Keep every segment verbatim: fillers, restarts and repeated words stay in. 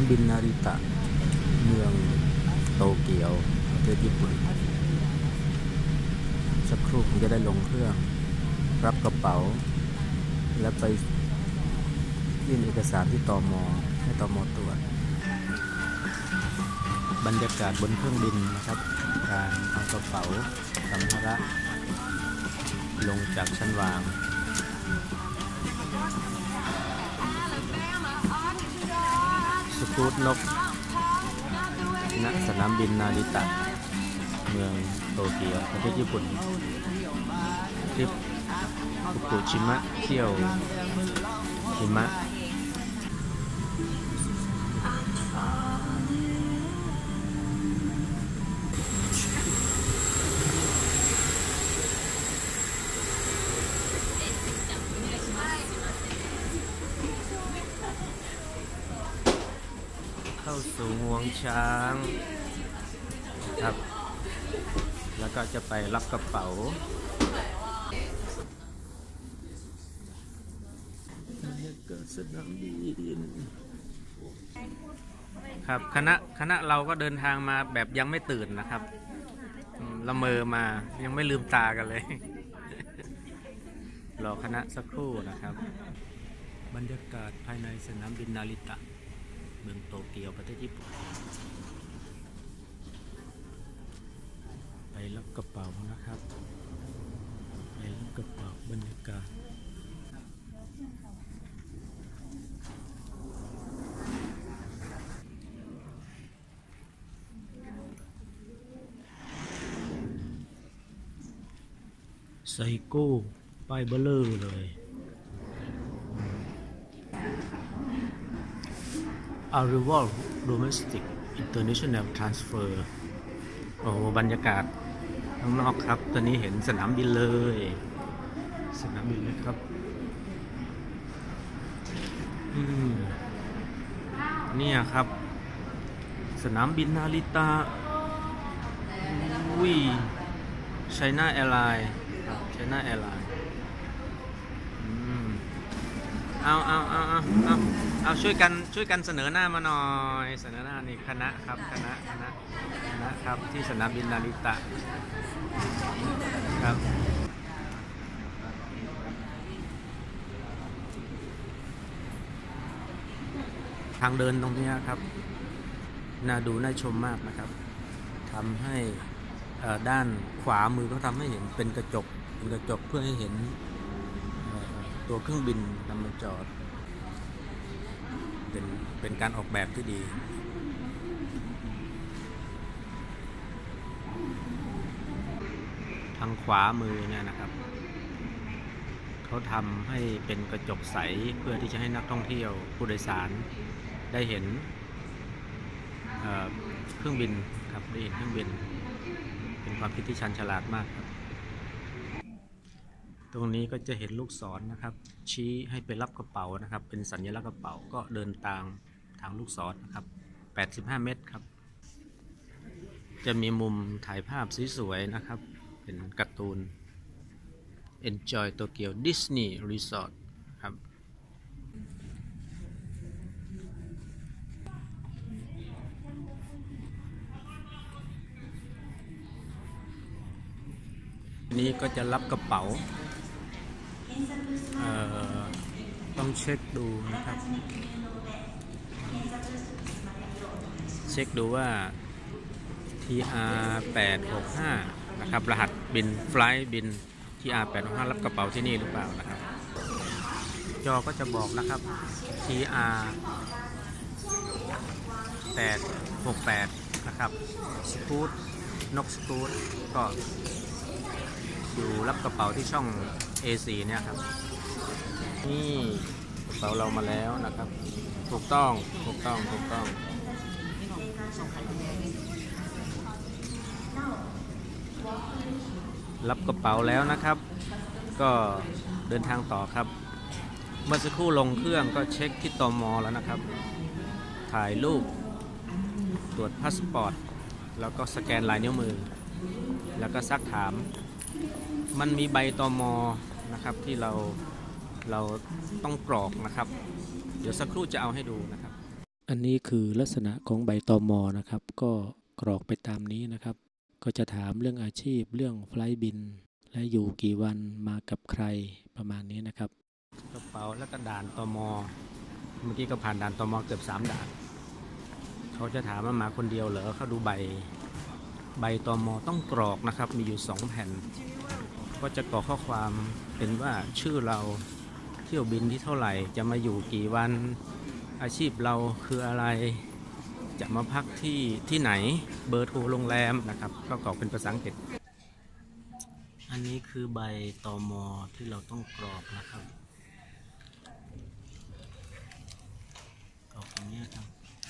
บินนาริตะเมืองโตเกียวประเทศญี่ปุ่นสักครู่ผมจะได้ลงเครื่องรับกระเป๋าและไปยื่นเอกสารที่ตม.ให้ตม.ตรวจบรรยากาศบนเครื่องบินนะครับการเอากระเป๋าสัมภาระลงจากชั้นวางสกูตนกณสนามบินนาริตะเมืองโตเกียวประเทศญี่ปุ่นทริปฟุกุชิมะเที่ยวหิมะเข้าสู่งวงช้างครับแล้วก็จะไปรับกระเป๋าสนามบินครับคณะคณะเราก็เดินทางมาแบบยังไม่ตื่นนะครับละเมอมายังไม่ลืมตากันเลยรอคณะสักครู่นะครับบรรยากาศภายในสนามบินนาริตะเมืองโตเกียวประเทศญี่ปุ่นไปรับกระเป๋านะครับไปรับกระเป๋าบรรยากาศไซโก้ป้ายเบลเลอร์เลย Arrival Domestic International Transfer โอ้บรรยากาศข้างนอกครับตอนนี้เห็นสนามบินเลยสนามบินเลยครับอืมเนี่ยครับสนามบินนาริตะอุ้ยไชน่าแอร์ไลน์ไชน่าแอร์ไลน์เอาเอาเอาเอาเอาเอาช่วยกันช่วยกันเสนอหน้ามาหน่อยเสนอหน้านี่คณะครับคณะคณะคณะครับที่สนามบินนาริตะครับทางเดินตรงนี้ครับน่าดูน่าชมมากนะครับทำให้ด้านขวามือเขาทำให้เห็นเป็นกระจกเป็นกระจกเพื่อให้เห็นตัวเครื่องบินนำมาจอดเป็นเป็นการออกแบบที่ดีทางขวามือเนี่ยนะครับเขาทำให้เป็นกระจกใสเพื่อที่จะให้นักท่องเที่ยวผู้โดยสารได้เห็นเอ่อเครื่องบินครับได้เห็นเครื่องบินเป็นความคิดที่ชันฉลาดมากครับตรงนี้ก็จะเห็นลูกศร น, นะครับชี้ให้ไปรับกระเป๋านะครับเป็นสัญลักษณ์กระเป๋าก็เดินตามทางลูกศร น, นะครับแปดสิบห้าเมตรครับจะมีมุมถ่ายภาพสวยๆนะครับเป็นการ์ตูน Enjoy Tokyo Disney Resort ครับนี้ก็จะรับกระเป๋าต้องเช็คดูนะครับเช็คดูว่า ที อาร์ แปดหกห้า นะครับรหัสบินไฟล์บิน ที อาร์ แปดหกห้า รับกระเป๋าที่นี่หรือเปล่านะครับจอก็จะบอกนะครับ ที อาร์ แปดหกแปด นะครับสกูตนกสกูตก็อยู่รับกระเป๋าที่ช่อง เอ โฟร์ เนี่ยครับนี่กระเป๋าเรามาแล้วนะครับถูกต้องถูกต้องถูกต้องรับกระเป๋าแล้วนะครับก็เดินทางต่อครับเมื่อสักครู่ลงเครื่องก็เช็คที่ตม.แล้วนะครับถ่ายรูปตรวจพาสปอร์ตแล้วก็สแกนลายนิ้วมือแล้วก็ซักถามมันมีใบตม.นะครับที่เราเราต้องกรอกนะครับเดี๋ยวสักครู่จะเอาให้ดูนะครับอันนี้คือลักษณะของใบตม.นะครับก็กรอกไปตามนี้นะครับก็จะถามเรื่องอาชีพเรื่องไฟล์บินและอยู่กี่วันมากับใครประมาณนี้นะครับกระเป๋าแล้วก็ด่านตม.เมื่อกี้ก็ผ่านด่านตม.เกือบสามด่านเขาจะถามว่ามาคนเดียวเหรอเขาดูใบใบตม.ต้องกรอกนะครับมีอยู่สองแผ่นก็จะกรอกข้อความเป็นว่าชื่อเราเที่ยวบินที่เท่าไหร่จะมาอยู่กี่วันอาชีพเราคืออะไรจะมาพักที่ที่ไหนเบอร์โทรโรงแรมนะครับก็กรอกเป็นภาษาอังกฤษอันนี้คือใบตม.ที่เราต้องกรอกนะครับกรอกตรงนี้ครับ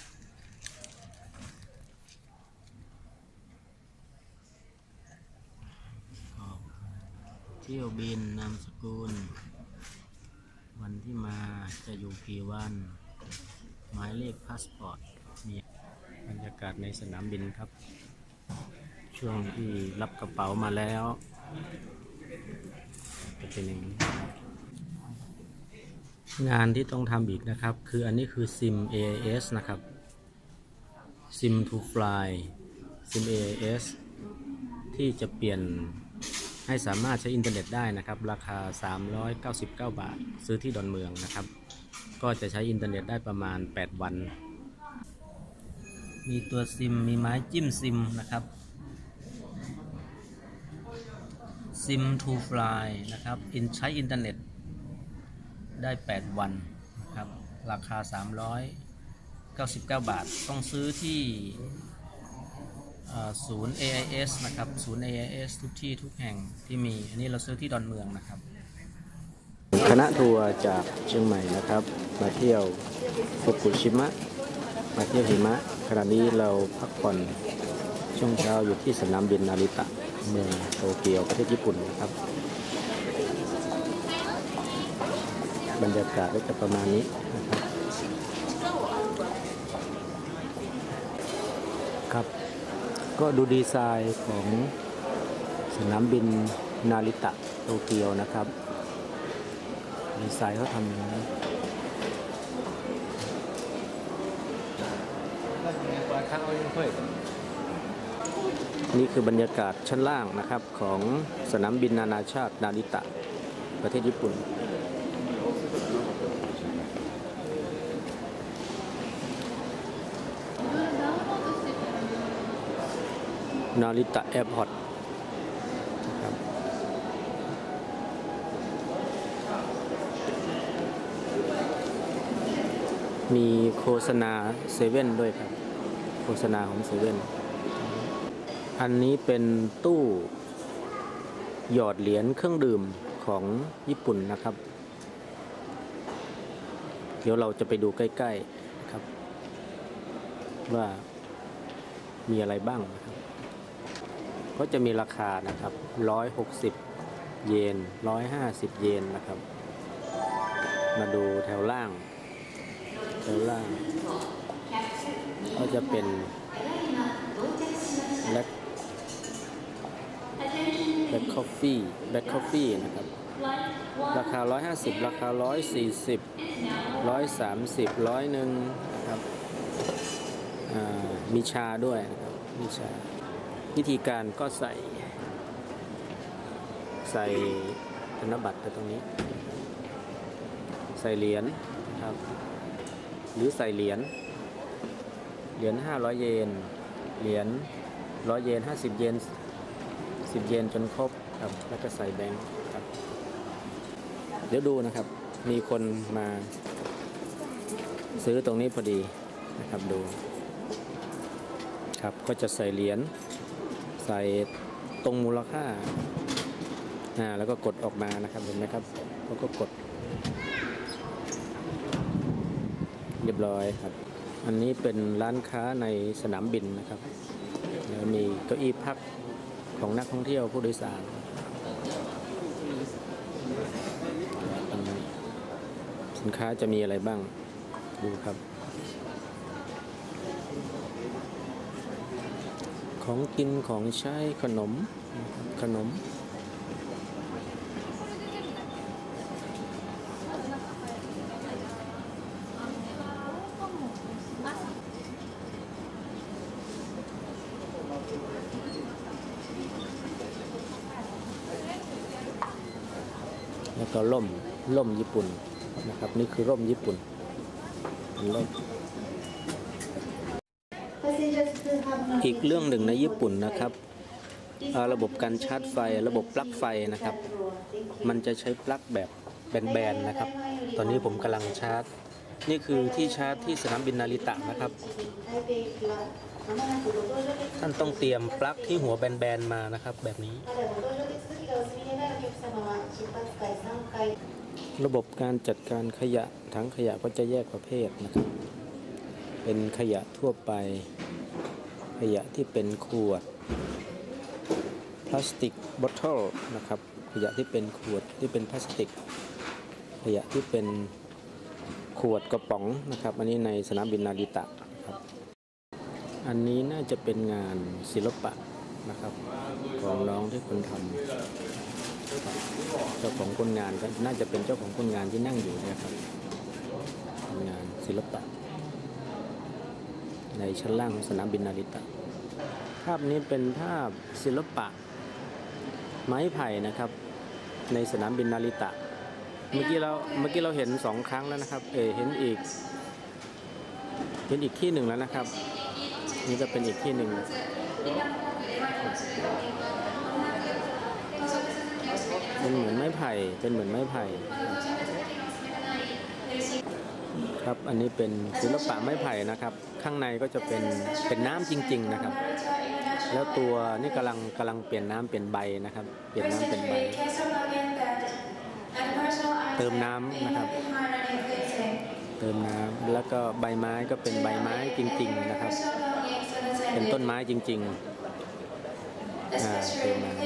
กรอกเที่ยวบินนามสกุลวันที่มาจะอยู่กี่วันหมายเลขพาสปอร์ตมีบรรยากาศในสนามบินครับช่วงที่รับกระเป๋ามาแล้วจะเป็นอย่างนี้งานที่ต้องทำอีกนะครับคืออันนี้คือ ซิม เอ ไอ เอส นะครับ ซิม to Fly ซิม เอ ไอ เอส ที่จะเปลี่ยนให้สามารถใช้อินเทอร์เน็ตได้นะครับราคาสามร้อยเก้าสิบเก้าบาทซื้อที่ดอนเมืองนะครับก็จะใช้อินเทอร์เน็ตได้ประมาณแปดวันมีตัวซิมมีไม้จิ้มซิมนะครับ ซิม to Fly นะครับใช้อินเทอร์เน็ตได้แปดวันนะครับราคาสามร้อยเก้าสิบเก้าบาทต้องซื้อที่ศูนย์ เอ ไอ เอส นะครับศูนย์ เอ ไอ เอส ทุกที่ทุกแห่งที่มีอันนี้เราซื้อที่ดอนเมืองนะครับคณะทัวร์จากเชียงใหม่นะครับมาเที่ยวฟุกุชิมะมาเที่ยวหิมะขณะนี้เราพักผ่อนช่วงเช้าอยู่ที่สนามบินนาริตะเมืองโตเกียวประเทศญี่ปุ่นนะครับบรรยากาศก็จะประมาณนี้นะครับครับก็ดูดีไซน์ของสนามบินนาริตะโตเกียวนะครับดีไซน์เขาทำอย่างนี้นี่คือบรรยากาศชั้นล่างนะครับของสนามบินนานาชาตินาริตะประเทศญี่ปุ่นนาริตะแอร์พอร์ตนะครับมีโฆษณาเซเว่นด้วยครับโฆษณาของเซเว่นอันนี้เป็นตู้หยอดเหรียญเครื่องดื่มของญี่ปุ่นนะครับเดี๋ยวเราจะไปดูใกล้ๆนะครับว่ามีอะไรบ้างนะครับก็จะมีราคานะครับหนึ่งร้อยหกสิบเยนหนึ่งร้อยห้าสิบเยนนะครับมาดูแถวล่างแถวล่างก็จะเป็นแบล็คแบล็คคอฟฟี่แบล็คคอฟฟี่นะครับราคาหนึ่งร้อยห้าสิบราคาหนึ่งร้อยสี่สิบ หนึ่งร้อยสามสิบ ร้อยหนึ่งนะครับมีชาด้วยนะครับมีชาวิธีการก็ใส่ใส่ธนบัตรตรงนี้ใส่เหรียญนะครับหรือใส่เหรียญเหรียญห้าร้อยเยนเหรียญร้อยเยนห้าสิบเยนสิบเยนจนครบครับแล้วก็ใส่แบงค์ครับเดี๋ยวดูนะครับมีคนมาซื้อตรงนี้พอดีนะครับดูครับก็จะใส่เหรียญใส่ตรงมูลค่าอ่าแล้วก็กดออกมานะครับเห็นไหมครับแล้วก็กดเรียบร้อยครับอันนี้เป็นร้านค้าในสนามบินนะครับแล้วมีเก้าอี้พักของนักท่องเที่ยวผู้โดยสารสินค้าจะมีอะไรบ้างดูครับของกินของใช้ขนมขนมก็ร่มร่มญี่ปุ่นนะครับนี่คือร่มญี่ปุ่นร่มอีกเรื่องหนึ่งในญี่ปุ่นนะครับระบบการชาร์จไฟระบบปลั๊กไฟนะครับมันจะใช้ปลั๊กแบบแบนๆนะครับตอนนี้ผมกำลังชาร์จนี่คือที่ชาร์จที่สนามบินนาริตะนะครับท่านต้องเตรียมปลั๊กที่หัวแบนๆมานะครับแบบนี้ระบบการจัดการขยะถังขยะก็จะแยกประเภทนะครับเป็นขยะทั่วไปขยะที่เป็นขวดพลาสติกบอทเทิลนะครับขยะที่เป็นขวดที่เป็นพลาสติกขยะที่เป็นขวดกระป๋องนะครับอันนี้ในสนามบินนาริตะครับอันนี้น่าจะเป็นงานศิลปะนะครับของน้องที่คนทำเจ้าของคนงานก็น่าจะเป็นเจ้าของคนงานที่นั่งอยู่นะครับงานศิลปะในชั้นล่างของสนามบินนาริตะภาพนี้เป็นภาพศิลปะไม้ไผ่นะครับในสนามบินนาริตะเมื่อกี้เราเมื่อกี้เราเห็นสองครั้งแล้วนะครับเออเห็นอีกเห็นอีกที่หนึ่งแล้วนะครับนี่ก็เป็นอีกที่หนึ่งเป็นเหมือนไม้ไผ่เป็นเหมือนไม้ไผ่ครับอันนี้เป็นศิลปะไม้ไผ่นะครับข้างในก็จะเป็นเป็นน้ำจริงๆนะครับแล้วตัวนี่กำลังกำลังเปลี่ยนน้ำเปลี่ยนใบนะครับเปลี่ยนน้ำเป็นใบเติมน้ำนะครับเติมน้ำแล้วก็ใบไม้ก็เป็นใบไม้จริงๆนะครับเป็นต้นไม้จริงๆอ่าเติมน้ำ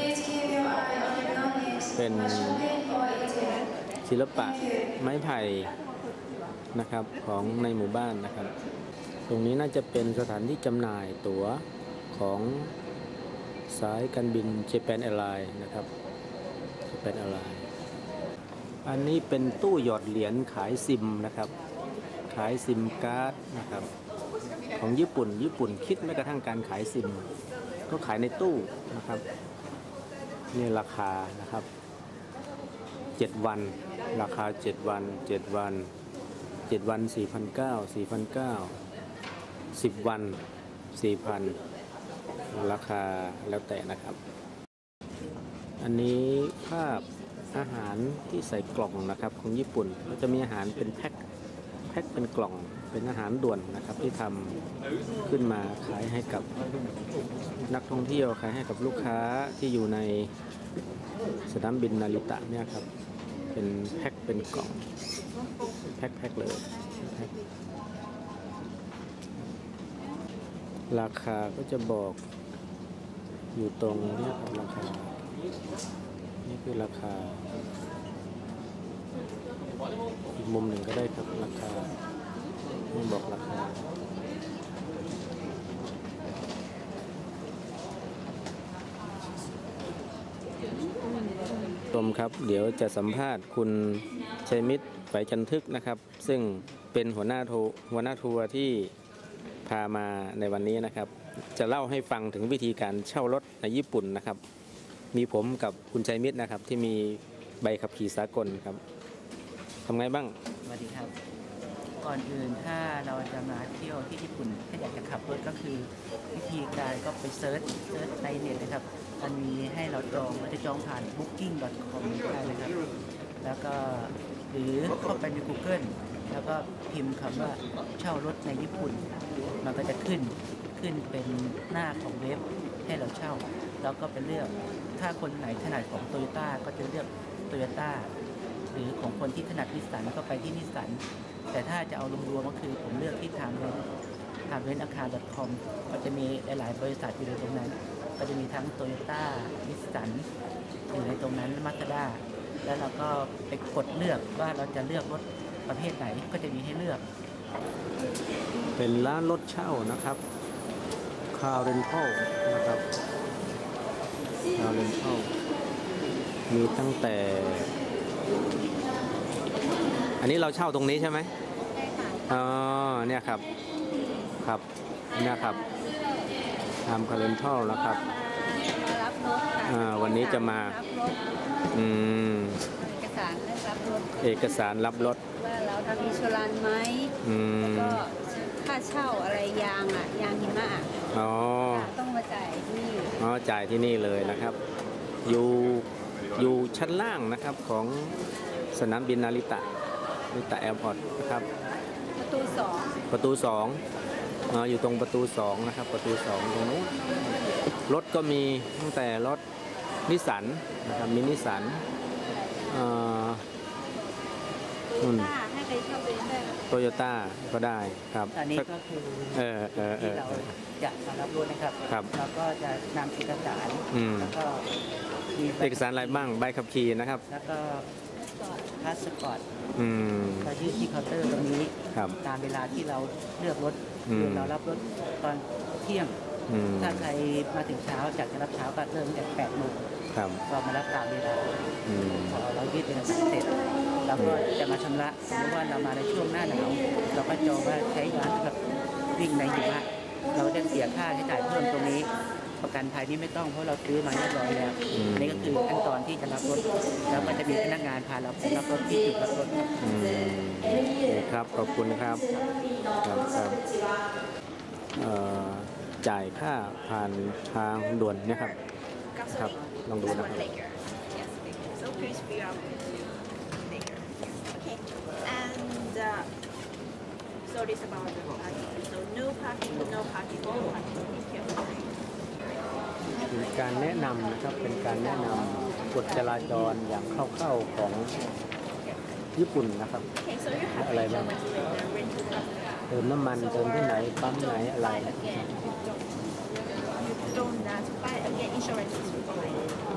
เป็นศิลปะไม้ไผ่นะครับของในหมู่บ้านนะครับตรงนี้น่าจะเป็นสถานที่จำหน่ายตั๋วของสายการบิน Japan Airlines นะครับ Japan Airlines อันนี้เป็นตู้หยอดเหรียญขายซิมนะครับขายซิมการ์ดนะครับของญี่ปุ่นญี่ปุ่นคิดแม้กระทั่งการขายซิมก็ขายในตู้นะครับนี่ราคานะครับเจ็ดวันราคาเจ็ดวันเจ็ดวันเจ็ดวัน สี่พันเก้าร้อย สี่พันเก้าร้อย สิบวัน สี่พัน ราคาแล้วแต่นะครับอันนี้ภาพอาหารที่ใส่กล่องนะครับของญี่ปุ่นก็จะมีอาหารเป็นแพ็คแพ็คเป็นกล่องเป็นอาหารด่วนนะครับที่ทำขึ้นมาขายให้กับนักท่องเที่ยวขายให้กับลูกค้าที่อยู่ในสนามบินนาริตะเนี่ยครับเป็นแพ็คเป็นกล่องแพ็คแพ็คเลยแพ็คราคาก็จะบอกอยู่ตรงนี้ครับราคานี่คือราคาอีกมุมหนึ่งก็ได้ครับราคาไม่บอกราคาชมครับเดี๋ยวจะสัมภาษณ์คุณชัยมิตรไฝจันทึกนะครับซึ่งเป็นหัวหน้าทัวร์หัวหน้าทัวร์ที่พามาในวันนี้นะครับจะเล่าให้ฟังถึงวิธีการเช่ารถในญี่ปุ่นนะครับมีผมกับคุณชัยมิตรนะครับที่มีใบขับขี่สากลครับทำไงบ้างสวัสดีครับก่อนอื่นถ้าเราจะมาเที่ยวที่ญี่ปุ่นถ้าอยากจะขับรถก็คือวิธีการก็ไปเซิร์ชเซิร์ชในเน็ตนะครับมันมีให้เราจองเราจะจองผ่าน บุ๊คกิ้ง ดอท คอม ได้เลยครับแล้วก็หรือเข้าไปใน กูเกิล แล้วก็พิมพ์คำว่าเช่ารถในญี่ปุ่นมันก็จะขึ้นขึ้นเป็นหน้าของเว็บให้เราเช่าแล้วก็ไปเลือกถ้าคนไหนถนัดของ โตโยต้า ก็จะเลือก โตโยต้า หรือของคนที่ถนัดนิสสันก็ไปที่นิสสันแต่ถ้าจะเอารวมๆก็คือผมเลือกที่ทางเว็บทางเว็บอาคาร ดอท คอม ก็จะมีหลายๆบริษัทอยู่ในตรงนั้นก็จะมีทั้ง โตโยต้า นิสสันอยู่ในตรงนั้นมาสด้าแล้วเราก็ไปกดเลือกว่าเราจะเลือกรถประเภทไหนก็จะมีให้เลือกเป็นร้านรถเช่านะครับคาร์เรนทัลนะครับคาร์เรนทัลมีตั้งแต่อันนี้เราเช่าตรงนี้ใช่ไหมใช่ค่ะอ๋อเนี่ยครับครับเนี่ยครับทำคาร์เรนทัลแล้วครับอ่าวันนี้จะมาอืมเอกสสารและรับรถเอกสารรับรถว่าเราทำอินชัวรันไหมอืมก็ค่าเช่าอะไรยางอ่ะยางหิมะอะอ๋อต้องมาจ่ายที่นี่อ๋อจ่ายที่นี่เลยนะครับ อยู่อยู่ชั้นล่างนะครับของสนามบินนาริตะนาริตะแอร์พอร์ตนะครับประตูสองประตูสองอ๋ออยู่ตรงประตูสองนะครับ ประตูสองตรงนู้นรถก็มีตั้งแต่รถนิสสันนะครับมินิสันเอ่อนู่นถ้าให้ใครเช่าไปได้โตโยต้าก็ได้ครับอันนี้ก็คือเออเออเอที่อเราจะมารับรถนะครับครับเราก็จะนำเอกสารอืมแล้วก็มีใบเอกสารอะไรบ้างใบขับขี่นะครับแล้วก็พาสปอร์ตอืมเรายื่นที่เคาน์เตอร์ตรงนี้ครับตามเวลาที่เราเลือกรถอืมคือเรารับรถตอนเที่ยงอืมถ้าใครมาถึงเช้าจากจะรับเช้าก็เริ่มจากแปดโมงครับเรามารับตามเวลาอืมพอเรายื่นเอกสารเสร็จเราก็จะมาชำระสมมติว่าเรามาในช่วงหน้าหนาวเราก็จองว่าใช้ยานสำหรับวิ่งในหิมะเราจะเสียค่าใช้จ่ายเพิ่มตรงนี้ ประกันภัยนี่ไม่ต้องเพราะเราซื้อมาเรียบร้อยแล้วอืมนี่ก็คือขั้นตอนที่จะรับรถแล้วก็จะมีพนักงานพาเราไปรับรถที่จุดรับรถอืมโอเคครับ ขอบคุณครับ ครับครับเอ่อจ่ายค่าผ่านทางด่วนเนี่ยครับ ครับ ลองดูนะครับ Yes, Laker. So please fill out Laker. Okay. And uh, so this about the parking. So no parking, no parking, no parking. Here. เป็นการแนะนำนะครับ เป็นการแนะนำกฎจราจรอย่างคร่าวๆของญี่ปุ่นนะครับ Okay, so you have อะไร to บ้าง the rental car. เติมน้ำมันเติมที่ไหน ปั๊มไหนอะไร Buy again. You don't, you don't uh, buy again insurance is required.